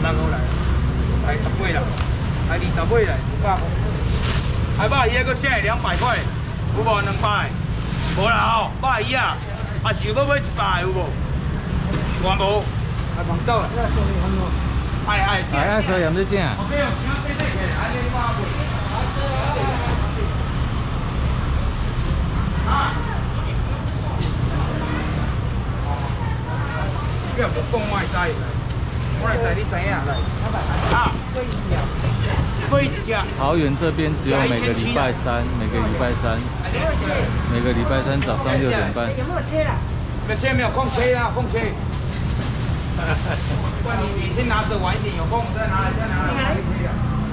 号来，来18啦，来20尾来500块。还鮑鱼个现在200块，有无200的？无啦吼，鮑鱼啊，啊是要买100的有无？我无，还碰到啦。 所以有没得正？你若无讲，我会知，我会知你知影来。啊，贵一只。桃园这边只有每个礼拜三早上6点半。 有没有切啦？没切，没有空切啊，空切。不然你先拿着晚一点，有空再拿来切啊。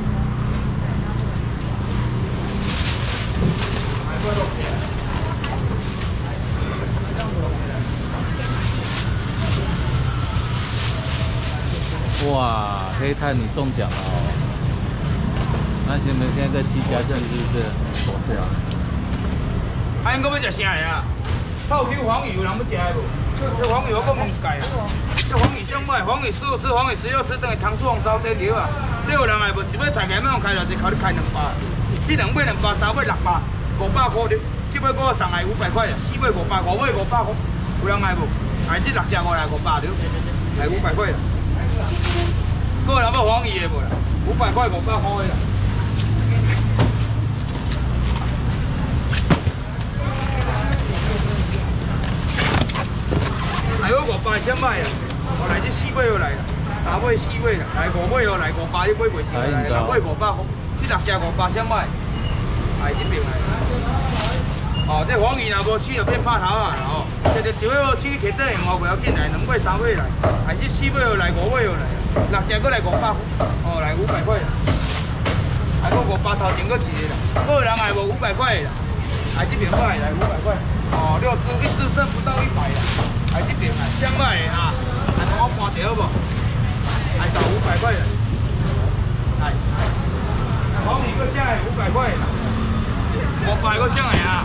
哇，黑炭你中奖了哦！那你们现在在7家镇是不是？是啊。 啊，因搁要食啥呀？泡 Q 黄鱼有人要食的无？这黄鱼我搁问解啊。这黄鱼上买，黄鱼15吃，黄鱼16吃，等于糖醋红烧底料啊。这有人爱无？一尾菜价要开偌济，靠你开200。你2尾200，3尾600，500块的。这尾我送来500块啊，4尾500，5尾500块。有人爱无？爱这6只5来500了，来500块啦。个人要黄鱼的无啦？500块500块的啦。来我500先买啊！我来这4尾又来啦，3尾4尾啦，来5尾又来500，你买袂着来，6尾500块，这6只500先买。来这边来。哦，这黄鱼若无饲就变拍头啊！哦，一尾无饲摕底用哦，袂要紧来，2尾3尾来，还是4尾又来5尾又来，6只搁来500块，哦，来500块啦。还搁500头前搁一个啦，个人还无500块啦，来这边买来500块，哦，6只1只剩不到100啦，来这边来先买的哈，还帮我搬一好无？来到500块啦，来，黄鱼搁下来500块啦，500搁上来啊！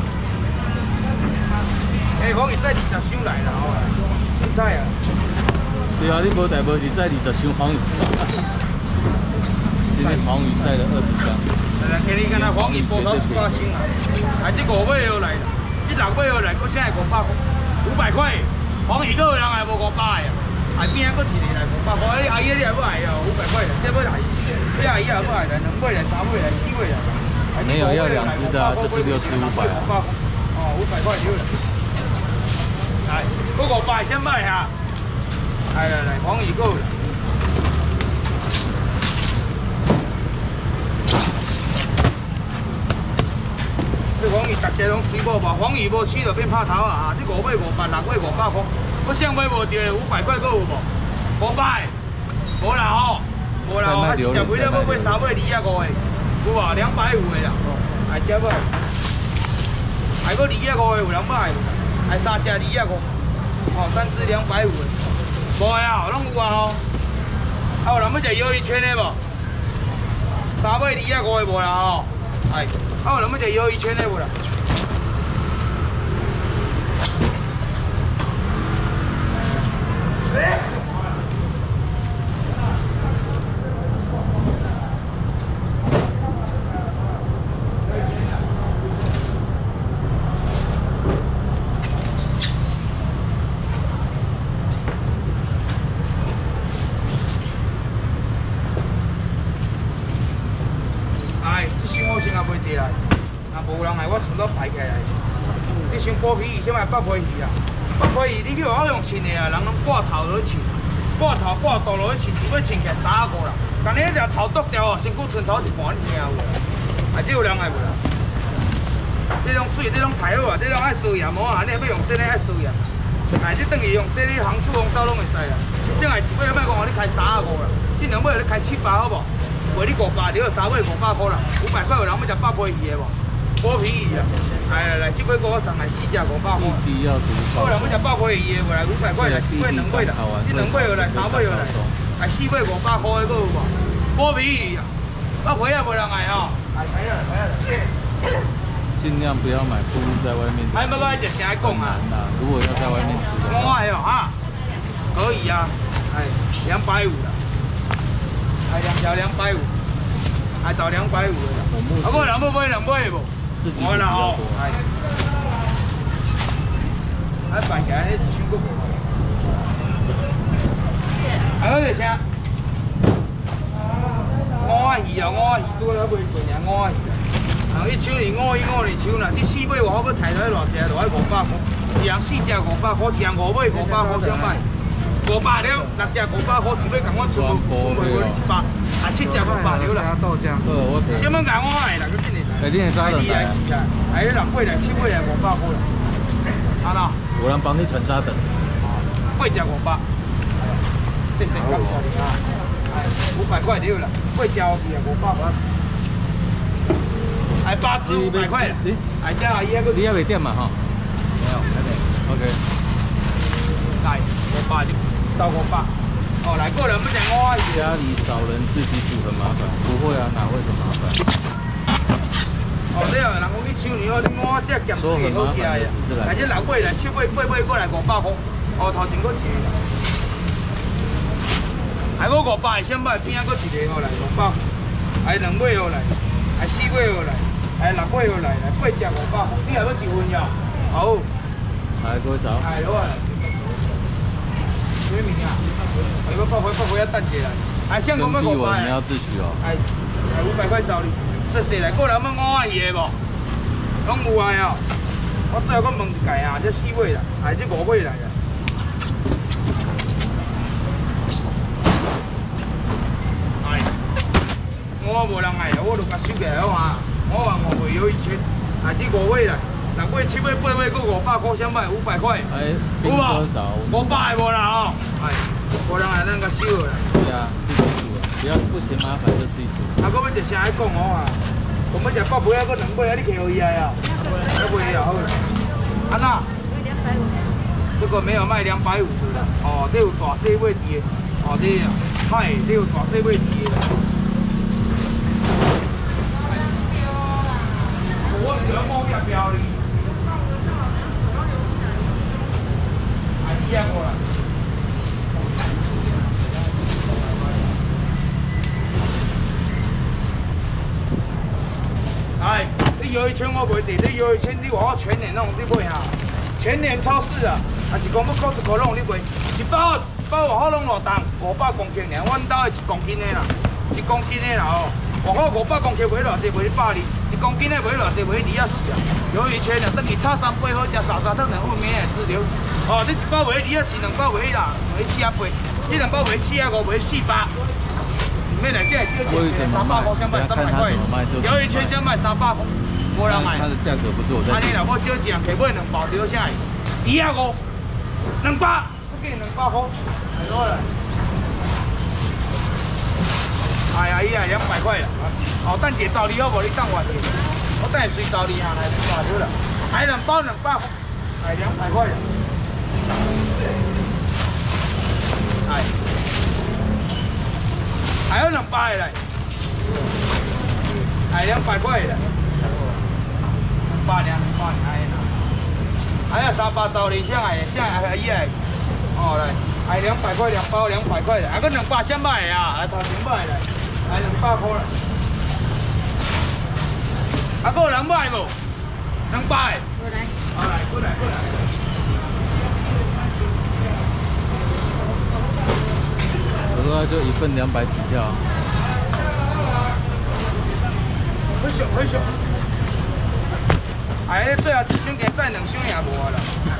哎，黄鱼再20箱来啦，哦，青菜啊。 对啊，你无带无是载20箱黄鱼。今天黄鱼带了20箱。 来，今日敢若黄鱼波头18箱啊！哎，这5尾又来啦，这6尾又来，搁现在500块，500块。黄鱼个人还无500的啊，哎边个搁一个来500块，哎阿姨你还不来哦，500块，这要来，这阿姨还不来，来2尾来3尾来4尾来。 没有要2只的，这是6只500啊。 哦，500块了啦。来，嗰500先买下。来，黄鱼够了。这黄鱼大家拢水无吧？黄鱼无饲就变拍头啊！这5尾500，6尾500块。我上尾无着500块，够有无？500，无啦吼，无啦吼，还是食尾了要买3尾25的，有无？200有的啦，还食无？还搁25的有人买无？还3只25，哦，3只250的，无的啊，拢有啊吼。啊，有人要食鱿鱼圈的无？3尾25的无啦吼，哎，啊，有人要食鱿鱼圈的无啦？这箱剥皮鱼，先买8皮鱼啊！8皮鱼你叫我用称的啊，人拢挂头落去称，挂头挂肚落去称，一尾称起来3个啦。但你迄条头剁掉哦，身躯剩头一半，你听有无？啊，这有人爱无啦？这种水，这种太好啊，这种爱收盐，无啊，你要用这个爱收盐。哎，这等于用这个红醋红烧拢会使啦。你先来一尾，莫讲我你开35啦，这2尾你开700好无？卖你500，你要3尾500块啦，500块有人要食8皮鱼的无？剥皮鱼啊！来，这尾我送来4只500块。有人要食8皮鱼的，过来500块啦，1尾2尾啦，这2尾又来，3尾又来，来4尾500块的，搁有无？剥皮鱼啊，8皮也无人爱吼。来， 尽量不要买铺路在外面。 还要爱食啥讲啊？ 如果要在外面吃的话。 我的哦哈，可以啊，哎，250啦。 条250，还找250的。啊，我人要买2买无？我啦吼，哎，啊摆起来，迄一箱够无？还有一啥？五仔鱼啊，五仔鱼拄了买过尔，五仔鱼。然后一箱是52箱啦，这4尾外口要抬出来偌济，落来500块。一人4只500块，一人5尾500块，啥摆？500了，6只500块，一尾共我出卖100，啊7只500了啦。豆浆。小物价我买啦，佮紧嘞。 哎，你会抓人来？ 是啊，还有6尾来7尾来500块啦。啊喏， 有人帮你传沙等。 8只500，这是刚小的啊，500块了啦，8只后边500块，还8只500块啦，还加阿姨那个。 你还没点嘛哈？ 没有，还没。OK， 来500到500，哦，来个人不讲5仔鱼。 家里找人自己煮很麻烦，不会啊，哪会很麻烦？ 哦，对啊，人讲去抢你哦，你5只咸水好食呀，而且6尾来7尾8尾过来500块。 哦，头前搁一个啦，还搁500的小摆，边仔搁一个哦来500，还2尾哦来，还4尾哦来，还6尾哦来，8只500，你还搁1份呀？好， 还搁找？ 哎，好啊，什么名啊？还搁8回要等一下来，还想讲要500啊？ 你要自取哦。 哎，500块找你，这谁来？过来问5仔鱼的无？拢有啊哦，我最后搁问一届啊，这4尾啦，还这5尾来啊。 我无人爱，我就甲收起来好啊！我还5尾有1000，啊这5尾来，6尾、7尾、8尾，搁500块，啥摆500块， 哎， 有无？500的无啦吼，哎，无人爱咱甲收啦。 对啊，自己煮啊，只要不嫌麻烦就自己煮。 啊，搁要食啥爱讲我啊？我要食8尾啊，搁2尾啊，你客伊来啊？2尾也好啦。安那？这个没有卖250的啦。哦，这有大细尾底的。哦，这嗨，这有大细尾底的。 我两毛也标哩，啊，一样过来。哎，这鱿鱼圈我袂得，这鱿鱼圈你话我全年弄你买哈，全年超市啊，还是讲要Costco弄你买，一包外口拢偌重，500公斤尔，阮兜的1公斤的啦，1公斤的啦哦。 外口500公斤卖偌济，卖120，1公斤的卖偌济，卖24啊。鱿鱼圈啊，等于炒3杯好食，沙沙汤两副面的资料。哦，这1包卖24，2包卖啦，卖48，这2包卖45，卖48。免来这少钱，300块想卖300块。鱿鱼圈想卖300块，无人买。 它的价格不是我在。安尼啦，我少钱客买2包着啥？25，200，不给200块，太多了。 哎呀，伊来200块啦！哦，等下找你好无？你等我一下，我等下随找你下来挂掉了。还2包200，哎200块啦！哎，还有2包的来，哎200块啦，200哎啦，还有3包找你上来，伊来，哦来，哎200块2包200块的，还搁2包先买啊，来头前买来。 来200块啦，啊，还有人买无？200的。过来。好来，过来。 我说就1份200起跳。 很小。哎，最后1箱加再2箱也无啦。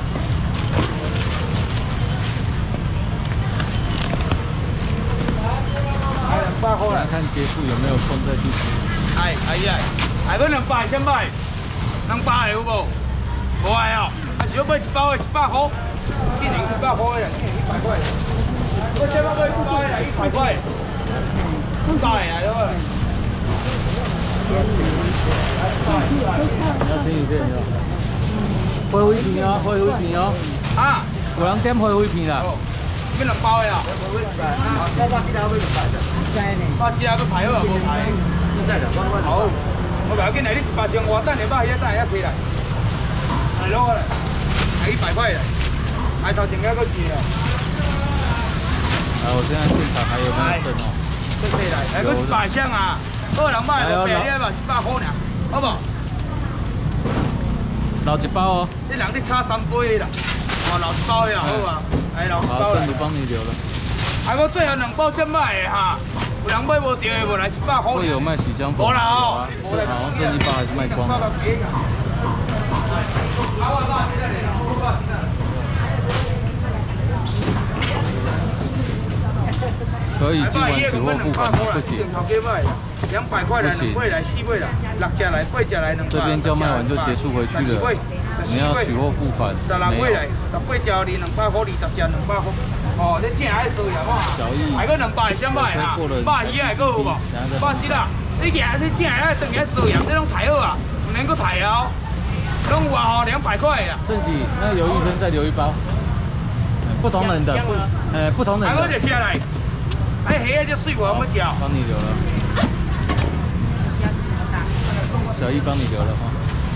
200块啦， 看结束有没有空再去吃。 哎，还搁200先买，200的有无？无爱哦，还是要买1包的100块，一人100块的，一人100块。我这要买1包的100块，100的来了。 你要听一遍哟。花灰片哦，花灰片哦。 啊， 有人点花灰片啦。 要2包的啊！我其他要200的。我其他要排好啊，无排。好，我不要紧来，你100箱我等下把遐起来。来攞来，还100块的，还头前那个几啊？ 啊，我现在现场还有那个剩哦。 真济来，来个100箱啊，好人买就便宜嘛，100块尔，好不？ 老1包哦。 这人你差3杯啦，哦，老1包也好啊，来老1包啦。 好，这里帮你留了。 还我最后2包先买的哈，有人买无到的无来100块。 会有卖洗姜粉？ 无啦哦， 这好像这1包还是卖光了。可以今晚取货付款吗？不行。 200块来，2尾来，4尾来，6只来，8只来，200。 这边叫卖完就结束回去了。你要取货付款。 16尾来，18只你200块，20只200块。哦，你正爱收呀嘛？还个200先买啊，100鱼还个有无？100只啦，你正爱等下收呀，这种太好啊，唔能够太哦。拢有啊吼，200块呀。 盛喜，那鱿鱼羹再留1包。不同人的，不同人的。 还个就下来，哎，虾就水果我们叫。 帮你留了。小易帮你留了哈。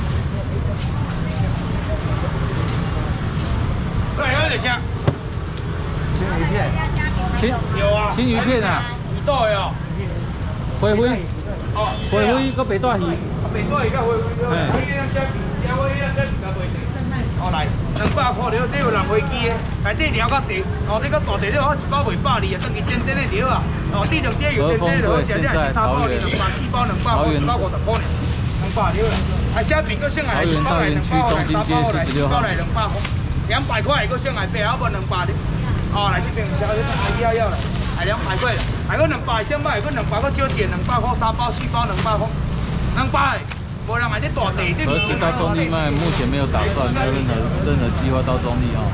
来，还个就下。青鱼片。有啊。 青鱼片啊。 鱼肚的哦。 灰灰。 哦。 灰灰个白带鱼。 白带鱼甲灰灰。灰鱼那些鱼，我那些鱼较袂多。哦来，200块了，这有人飞机的，内底料较济，哦这个大地了，我1包卖120啊，等于真正的料啊，哦地两底有真正的，我食了是3包哩，200、4包200块，150块呢，200了啦。还虾饼个剩下来1包来200块来，3包来4包来200块，200块个剩下白阿不200的，哦来这边小这还要了，还200块了，还个200先买，个200个少点200块，3包4包200块，200。可是到中立卖，目前没有打算，没有任何计划到中立哦。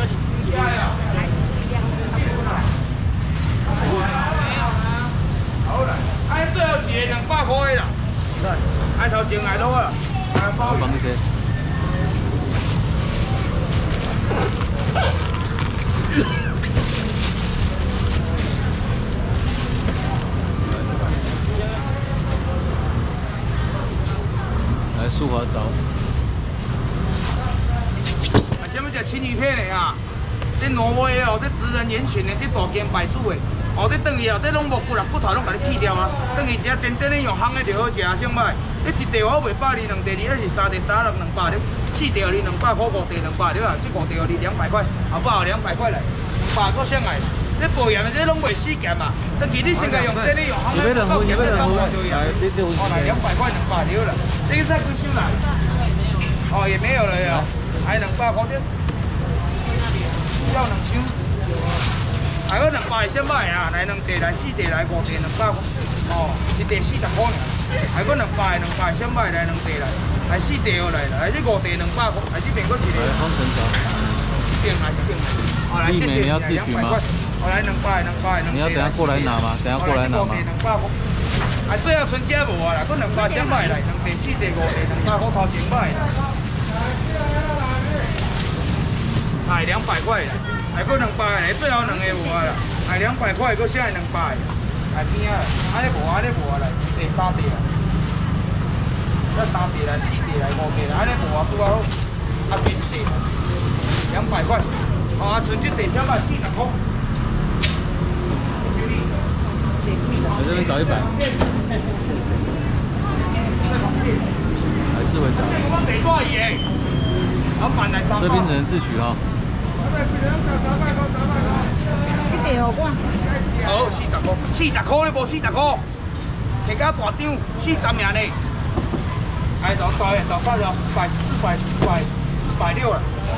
好啦，哎，最后一个200块啦，哎头前来多啦， 我帮你切。素华粥。 啊，什么叫青鱼片的啊？这挪威的哦，这职人严选的，这大间摆煮的。哦，这等于哦，这拢无骨啦，骨头拢甲你去掉啊。等于食真正的用烘的就好食，想买。你一条我卖120，2条你那是3条36 200了，4条你200块，5条200了啊，这5条你200块，好不好？200块来，200个上来。这保盐的这拢袂死咸嘛，等于你先甲用这里用烘的到咸的3块就有。哦，来200块200了啦，这个再几箱来？哦，也没有了呀，还200块这，要2箱。还有200先买啊，来2袋来4袋来5袋200块，哦，1袋40块呢。还个200先买来2袋来4袋又来了，来这5袋200块，来这边个1个。 方程条。 这边来这边来。哦，来谢谢你200块。我来200。 你要等下过来拿吗？等下过来拿吗？ 啊，最后剩这无啊啦，佮200先买来，2袋4袋5袋200块头前买啦。来200块啦，还佮200来，最后2个无啊啦，来200块佮剩下200，来边啊，安尼无啊来，第3袋啦，这3袋来4袋来5袋来，安尼无啊拄啊好，啊边1袋200块，哦啊剩这袋先买40块。 我这边找100，还是会找。这边只能自取哈。 这个好我。 好，40块你无40块，摕到大张40名呢。哎，就大就发了400、460了。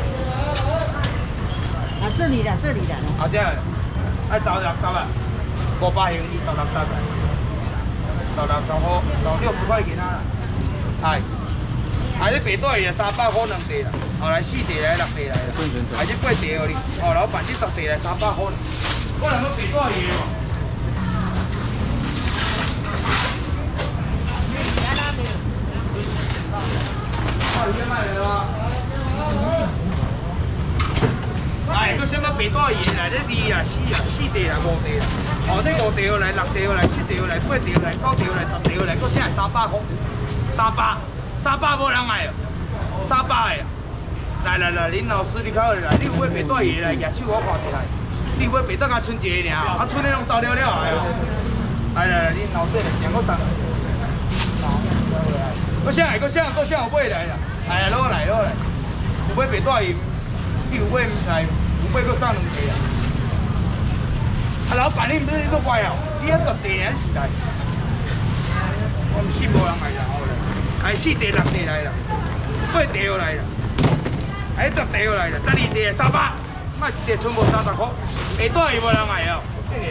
啊，这里的。 啊，这，哎，找啊。500元16块，16好，就60块钱啦。係，你白带鱼300块2袋啦，後來4袋來6袋來啦，係這8袋哦你，哦老闆這10袋來300塊，可能個白帶魚喎。係，個什麼白帶魚嚟？這2啊4袋啦5袋啦。哦，這5條嚟、6條嚟、7條嚟、8條嚟、9條嚟、10條嚟，嗰先係300塊，300冇人買，300嘅。來，林老師你睇嚟，你有買白帶魚嚟，舉手我看一下。你有買白帶甲春節爾，啊春的攏走了來哦。 好势来，钱我送。我想来，我想有买来啦，哎呀，攞来，有买白带鱼，有买来，有买搁送2个啊。啊，老板，你唔是搁乖哦？你要10地还是来？我唔信无人来啦，好啦，哎4地6地来啦，8地又来啦，哎10地又来啦，12地300，卖一地全部30块，白带鱼无人来哦，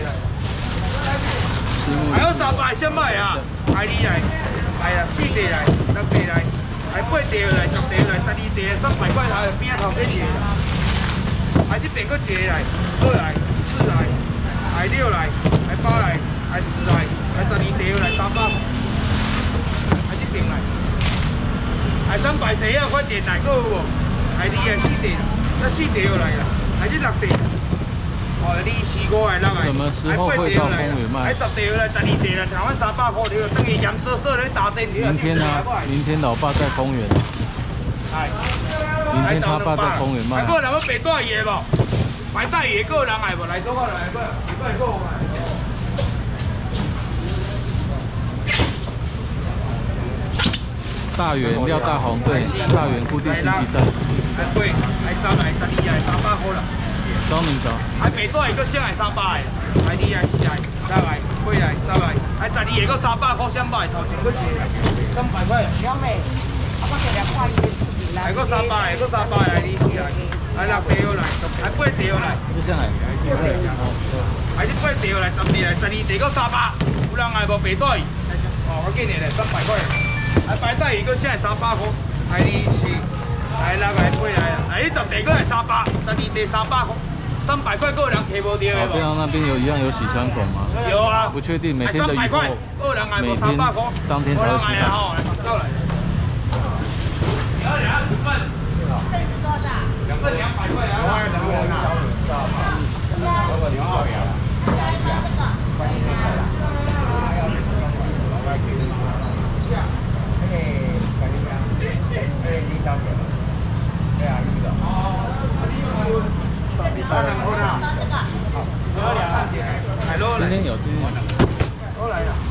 还有300先卖啊，哎你来，来啦4地来，6地来，哎8地又来，10地又来，12地300块头边仔头几一个啦，哎这边搁一个来，2来4来。哎6来，哎8来，哎10来，哎12地又来300，哎这边来，哎300四啊，快点来个有无？哎你哎4地，那4地又来啦，哎这6地，哦你4、5、6来，哎8地又来，哎10地又来，12地来，台湾300块了，等于盐色色的打针了。 明天呢？明天老爸在丰原。 哎， 明天他爸在丰原卖。 还个人要白带鱼的无？白带鱼个人来无？来做个来个，白带个来。 大元廖大红对，大元固定星期三。 哎对，哎走来12来300块啦。 找明找。 哎白带鱼个先来300的，哎2来4来再来8来走来，哎12个300块先卖，头前个是300块。 两妹，我给2块1的视频来。 哎个300来，个300来2、4来，哎6地又来，哎8地又来。 就下来。 哎你8地又来10地来，12地个300，有人来无白带鱼？哦，我给你嘞300块。哎白带鱼个先来300块，哎2、4，哎6来8来，哎10地个来300，12地300块。300块个人提无到的好，边上那边有一样有洗枪孔吗？ 有啊， 不确定每天的 300块，个人来无300块， 当天才会吃到。 到来。你要2份，份是多少？2份200块啊。 今天有， 都来了。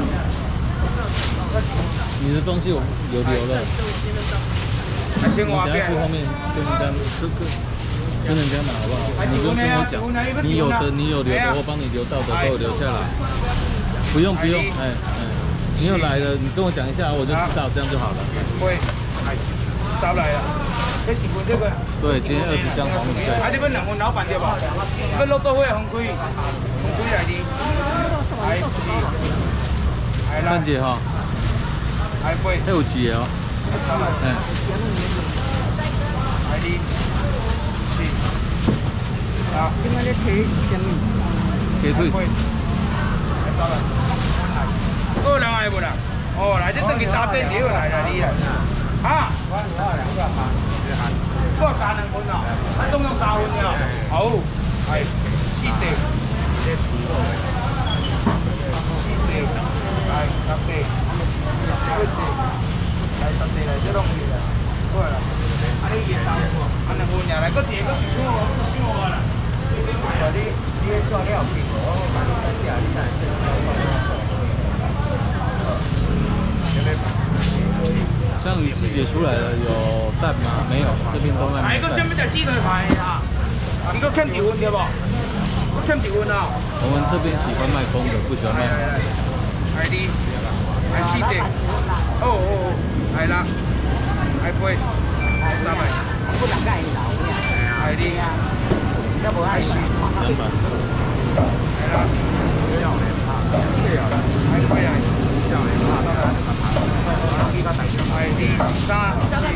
你的东西有留了， 还先我等下去后面跟人家拿好不好？你不用跟我讲，你有留的，我帮你留到的都有留下来。不用，你有来了，你跟我讲一下，我就知道，这样就好了。 会，招来了。这几份这个？ 对，今天20箱黄米对。 啊，你们2份老板对吧？你们落座会红亏来的。哎是。哎范姐哈。 哎8。 还有7个哦。 哎2、4。啊。 你们咧提什么？ 鸡腿。 个人来不啦？哦，来这等于打针料来啦，你啦。啊？我加2份啊，总共3份了。好，係4地，4地，係10地，8地，係10地嚟，這東西啦。好啦，啊你2份，啊2份呀，嚟個這個少我啦。你做料結果，買啲乜嘢啊？你像鱼季节出来了，有蛋吗？没有，这边都卖。 来个下面的鸡腿排啊，你个欠几份对不？我欠几份啊？ 我们这边喜欢卖公的，不喜欢卖母的。 係啲，係4地，哦，係啦，係8，3位。 不能盖樓嘅。 係啲， 要不係 200。 係啦，係8嚟。係啲3，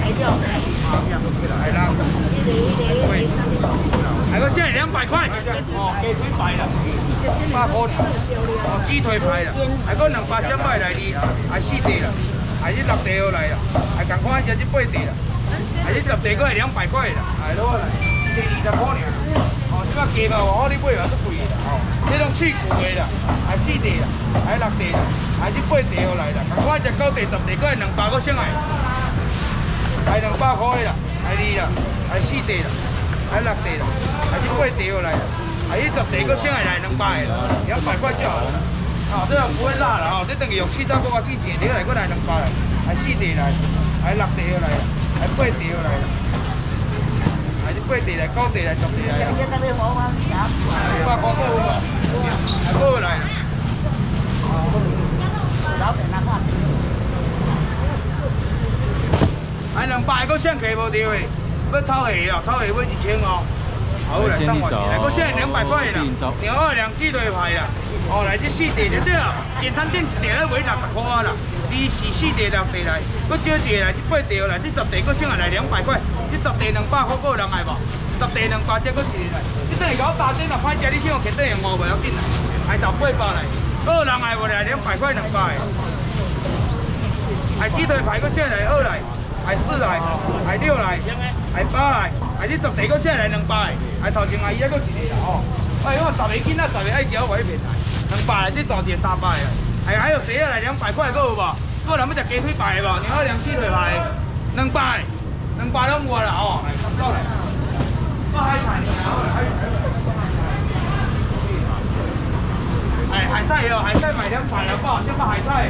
係啦，喂，係個先係200塊，哦，雞腿排啦，300塊，哦，雞腿排啦，係個200先買嚟啲，係4地啦，係啲6地又嚟啦，係同款只啲8地啦，係啲10地嗰係200塊啦，係咯，地20塊呢，哦，即個價嘛，我啲買話都貴啦，哦，呢種脆骨嘅啦，係4地啦，係6地啦。係啲8地又嚟啦，同款只9地10地嗰係200個先嚟，係200塊啦，係2啦，係4地啦，係6地啦，係啲8地又嚟啦，係啲10地個先係200嘅，200塊就好。 哦，这个不会辣了哦，这等于用七糟锅去煎，你来过来2包来，还4碟来，还6碟来，还8碟来，还是8碟来、9碟来、10碟来。现在要好吗？200块够无？还够来。老板拿话。还200个现价无对的，要炒虾哦，炒虾要1000哦。好来，等我来，我现在200块啦，牛2两鸡腿排啦。哦，来这4碟就对了，简餐店1碟咧卖60块啦，2、4、4碟6碟来，搁少一个来，这8碟来，这10碟搁剩下来200块，这10碟200块，搁有人爱无？10碟200，这搁1个来，这等于搞打针啦，歹食你去用肯德基5不要紧啦，还18包来，搁有人爱无来200块200个，还鸡腿排搁剩下来2来，还4来，还6来，还8来，还这10碟搁剩下来200个，还头前阿姨还搁1个啦哦。哎，我10个囡仔10个爱食，我买骗来，200来，这早节300个，还有谁来200块，搁有无？搁人要食鸡腿排无？牛2两鸡腿排，200拢有啦哦，来，差不多来。我海菜呢，哎，海菜哦，海菜买200好不好？先把海菜，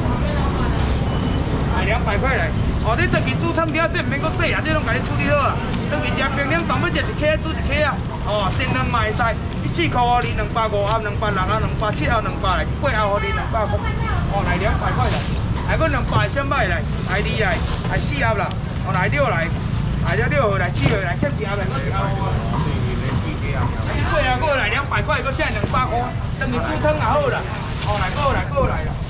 哎，200块来。哦，你回去煮汤条，这唔免搁洗啊，这拢甲你处理好啊。回去食冰凉冻，要食1客煮1客啊。哦，煎2嘛会使，你4块互你250后260后270后200来，8后互你200块。哦，来200块来，还搁200先买来，还2来，还4盒啦，哦来6来，还只6盒来7盒来，欠2盒来，搁2盒。8盒搁来200块，搁剩200块，等于煮汤也好啦。哦，来搁来啦。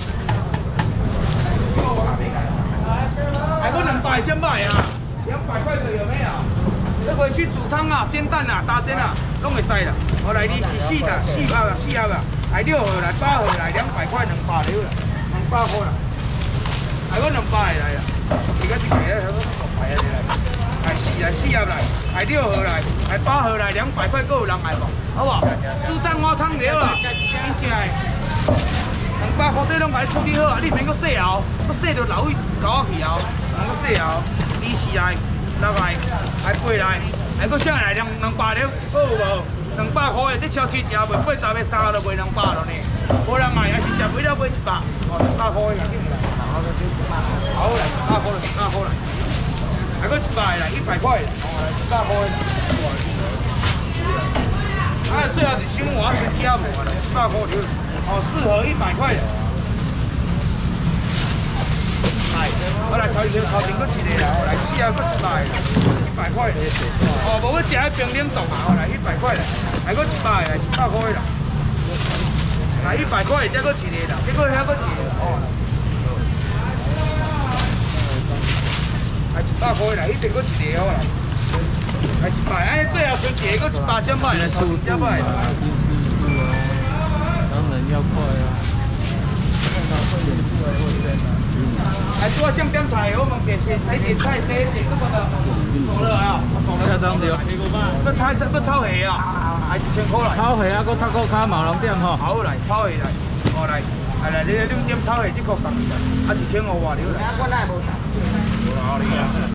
还搁200先买啊，200块就有没有？这回去煮汤啊、煎蛋啊、打煎啊，拢会使啦。我来你4啦，4盒啦，4盒啦，还6盒来、8盒来，200块200了啦，200块啦。还搁200来啦，而家1个咧，还搁排啊来，还4盒来，还6盒来，还8盒来，200块够有人爱无？好无？煮蛋花汤了啊，你食的。200块这拢甲你处理好啊，你免搁洗后，搁洗着老高去后，搁洗后，2、4来，6来，还8来，还搁剩来200了，好无？200块的，这超市食袂80要3就卖200了呢。无人买，还是食袂了买100，哦，200块的，好来，200块来，200块来，还搁100来，100块的，哦来100块的。啊，最后一箱我先加无啦，100块了。哦，4盒100块的。来，我来头前搁1个啦，哦来4盒搁100块的。哦，无要食迄冰冷冻啊，哦来100块的，还搁100来100块啦。来100块的，再搁1个啦，再搁遐搁1个哦。来100块啦，迄边搁1个好啦。来100，哎，最后剩1个搁100先买啦，头前买。要快啊！还说像点菜，我们点菜这个的，走了啊，走了。下张对。这炒虾啊，还1000块来。炒虾啊，搁塔克卡毛龙点吼。好来，炒虾来，哦来，来你2点炒虾，这个12来，啊1000块外了来。我那无12。